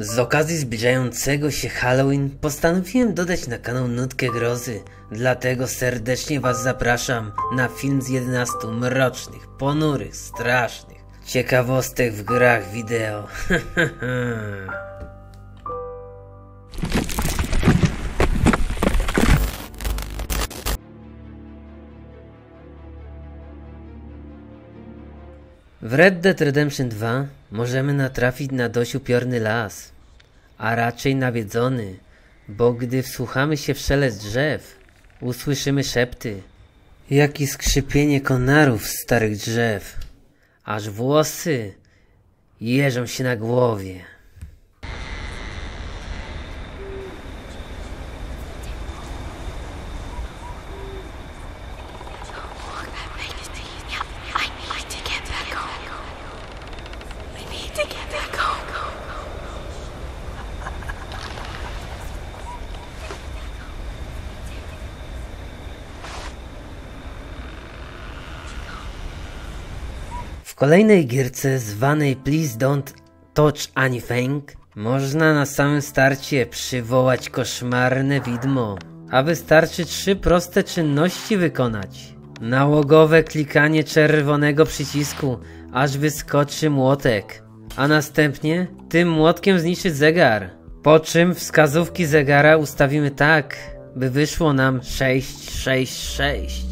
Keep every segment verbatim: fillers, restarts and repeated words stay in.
Z okazji zbliżającego się Halloween postanowiłem dodać na kanał nutkę grozy, dlatego serdecznie was zapraszam na film z jedenastu mrocznych, ponurych, strasznych ciekawostek w grach wideo. W Red Dead Redemption dwa możemy natrafić na dość upiorny las, a raczej nawiedzony, bo gdy wsłuchamy się w szelest drzew, usłyszymy szepty, jak i skrzypienie konarów starych drzew, aż włosy jeżą się na głowie. W kolejnej gierce zwanej Please Don't Touch Anything można na samym starcie przywołać koszmarne widmo, a wystarczy trzy proste czynności wykonać. Nałogowe klikanie czerwonego przycisku, aż wyskoczy młotek, a następnie tym młotkiem zniszczyć zegar, po czym wskazówki zegara ustawimy tak, by wyszło nam sześć sześć sześć.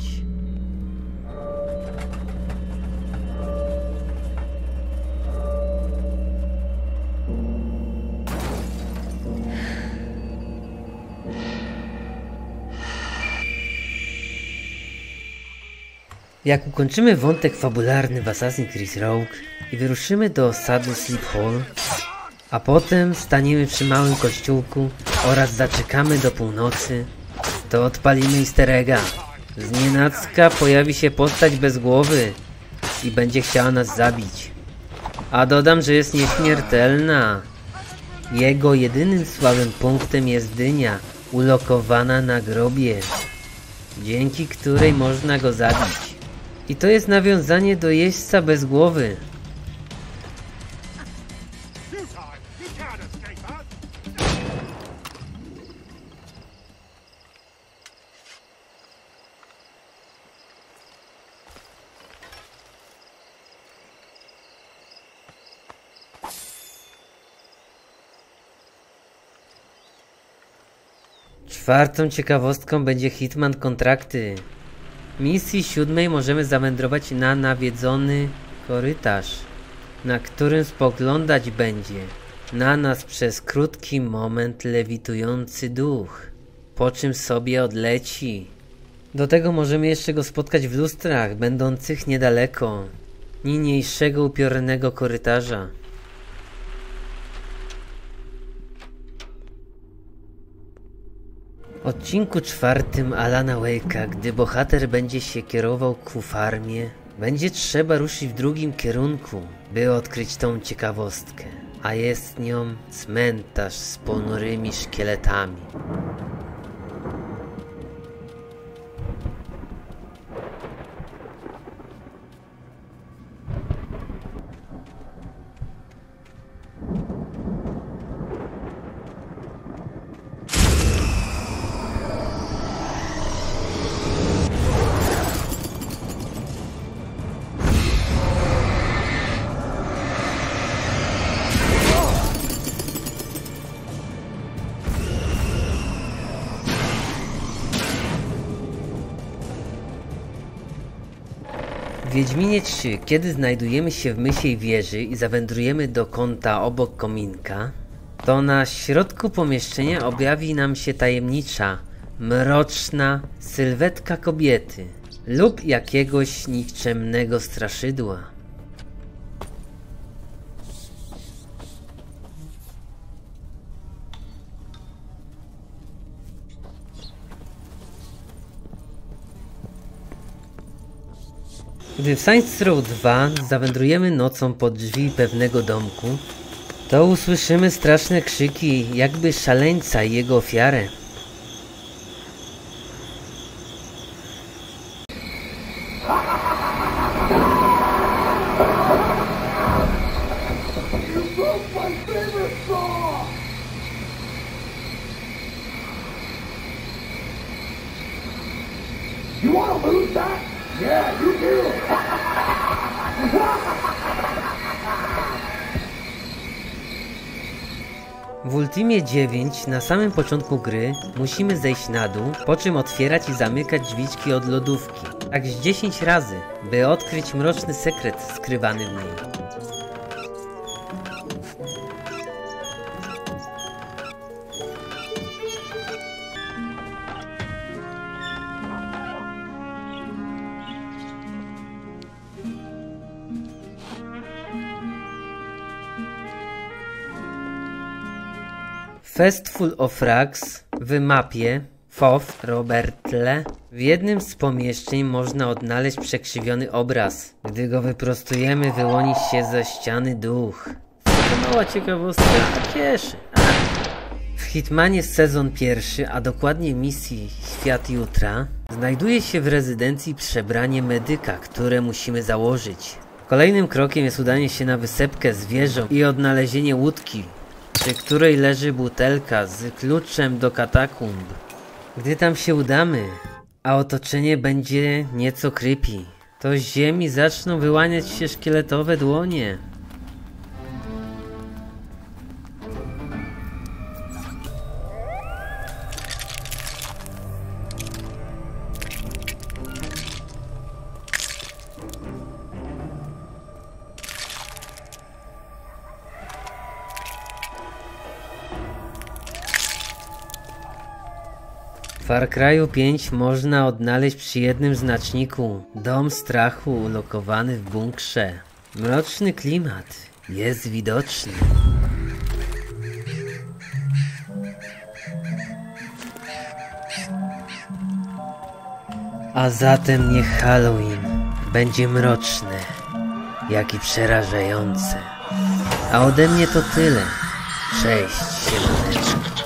Jak ukończymy wątek fabularny w Assassin's Creed Rogue i wyruszymy do osady Sleep Hall, a potem staniemy przy małym kościółku oraz zaczekamy do północy, to odpalimy easter egga. Znienacka pojawi się postać bez głowy i będzie chciała nas zabić. A dodam, że jest nieśmiertelna. Jego jedynym słabym punktem jest dynia ulokowana na grobie, dzięki której można go zabić. I to jest nawiązanie do jeźdźca bez głowy. Czwartą ciekawostką będzie Hitman Kontrakty. W misji siódmej możemy zawędrować na nawiedzony korytarz, na którym spoglądać będzie na nas przez krótki moment lewitujący duch, po czym sobie odleci. Do tego możemy jeszcze go spotkać w lustrach będących niedaleko niniejszego upiornego korytarza. W odcinku czwartym Alana Wake'a, gdy bohater będzie się kierował ku farmie, będzie trzeba ruszyć w drugim kierunku, by odkryć tą ciekawostkę, a jest nią cmentarz z ponurymi szkieletami. W Wiedźminie trzy, kiedy znajdujemy się w Mysiej Wieży i zawędrujemy do kąta obok kominka, to na środku pomieszczenia objawi nam się tajemnicza, mroczna sylwetka kobiety lub jakiegoś nikczemnego straszydła. Gdy w Saints Row dwa zawędrujemy nocą pod drzwi pewnego domku, to usłyszymy straszne krzyki, jakby szaleńca i jego ofiarę. You broke my favorite song! You wanna lose that? Yeah, you do! W Ultimie dziewięć na samym początku gry musimy zejść na dół, po czym otwierać i zamykać drzwiczki od lodówki. Tak z dziesięć razy, by odkryć mroczny sekret skrywany w niej. Fistful of Rags w mapie Fof Robertle w jednym z pomieszczeń można odnaleźć przekrzywiony obraz. Gdy go wyprostujemy, wyłoni się ze ściany duch. To mała ciekawostka, a cieszy. A. W Hitmanie sezon pierwszy, a dokładnie misji Świat Jutra, znajduje się w rezydencji przebranie medyka, które musimy założyć. Kolejnym krokiem jest udanie się na wysepkę zwierząt i odnalezienie łódki, przy której leży butelka z kluczem do katakumb. Gdy tam się udamy, a otoczenie będzie nieco creepy, to z ziemi zaczną wyłaniać się szkieletowe dłonie. W Far Cry'u pięć można odnaleźć przy jednym znaczniku dom strachu ulokowany w bunkrze. Mroczny klimat jest widoczny. A zatem niech Halloween będzie mroczny, jak i przerażający. A ode mnie to tyle. Cześć, siemaneczko.